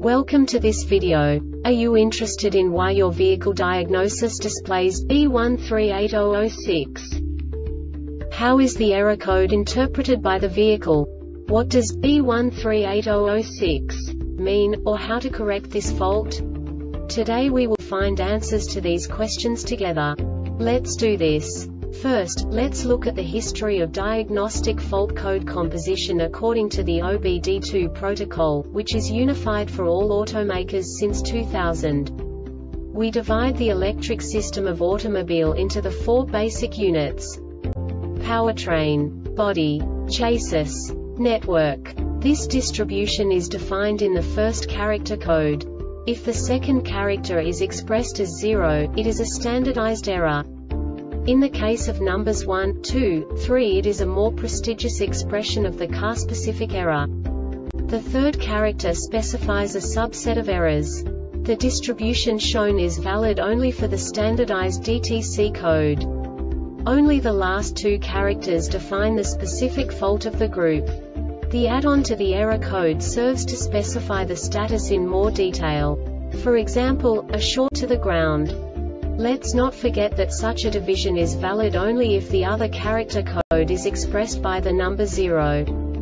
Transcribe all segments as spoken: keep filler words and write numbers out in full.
Welcome to this video. Are you interested in why your vehicle diagnosis displays B one three eight zero zero six? How is the error code interpreted by the vehicle? What does B one three eight zero zero six mean, or how to correct this fault? Today we will find answers to these questions together. Let's do this. First, let's look at the history of diagnostic fault code composition according to the O B D two protocol, which is unified for all automakers since two thousand. We divide the electric system of automobile into the four basic units: powertrain, body, chassis, network. This distribution is defined in the first character code. If the second character is expressed as zero, it is a standardized error. In the case of numbers one, two, three, it is a more prestigious expression of the car-specific error. The third character specifies a subset of errors. The distribution shown is valid only for the standardized D T C code. Only the last two characters define the specific fault of the group. The add-on to the error code serves to specify the status in more detail. For example, a short to the ground. Let's not forget that such a division is valid only if the other character code is expressed by the number zero.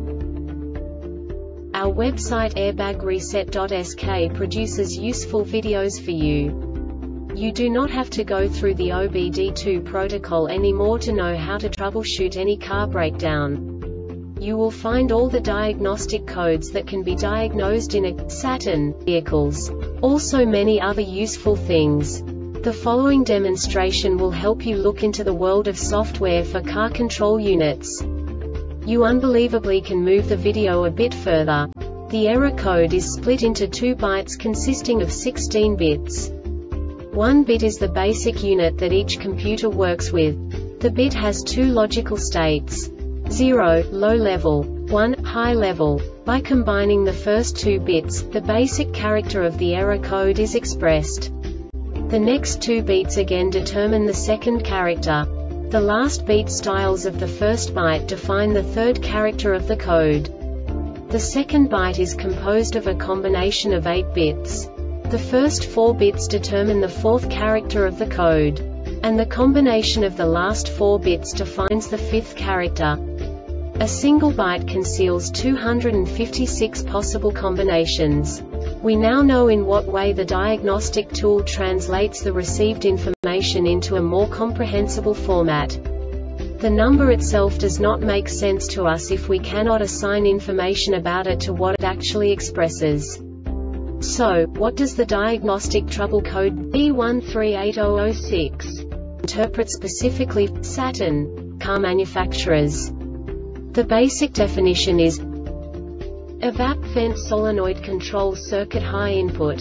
Our website airbag reset dot S K produces useful videos for you. You do not have to go through the O B D two protocol anymore to know how to troubleshoot any car breakdown. You will find all the diagnostic codes that can be diagnosed in a Saturn vehicles. Also many other useful things. The following demonstration will help you look into the world of software for car control units. You unbelievably can move the video a bit further. The error code is split into two bytes consisting of sixteen bits. One bit is the basic unit that each computer works with. The bit has two logical states: zero, low level, one, high level. By combining the first two bits, the basic character of the error code is expressed. The next two beats again determine the second character. The last beat styles of the first byte define the third character of the code. The second byte is composed of a combination of eight bits. The first four bits determine the fourth character of the code. And the combination of the last four bits defines the fifth character. A single byte conceals two hundred fifty-six possible combinations. We now know in what way the diagnostic tool translates the received information into a more comprehensible format. The number itself does not make sense to us if we cannot assign information about it to what it actually expresses. So, what does the diagnostic trouble code B one three eight zero zero six interpret specifically for Saturn car manufacturers? The basic definition is evap vent solenoid control circuit high input.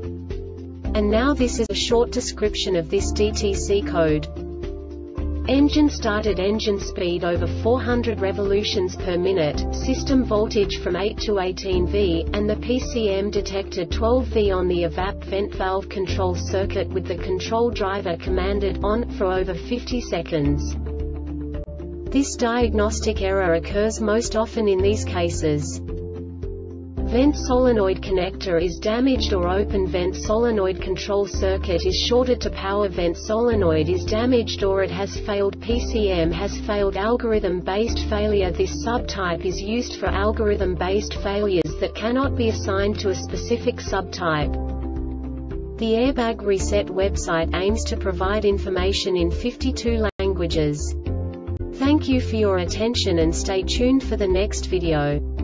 And now this is a short description of this D T C code. Engine started, engine speed over four hundred revolutions per minute, system voltage from eight to eighteen volts, and the P C M detected twelve volts on the evap vent valve control circuit with the control driver commanded on for over fifty seconds. This diagnostic error occurs most often in these cases: vent solenoid connector is damaged or open, vent solenoid control circuit is shorted to power, vent solenoid is damaged or it has failed, P C M has failed, algorithm-based failure. This subtype is used for algorithm-based failures that cannot be assigned to a specific subtype. The Airbag Reset website aims to provide information in fifty-two languages. Thank you for your attention and stay tuned for the next video.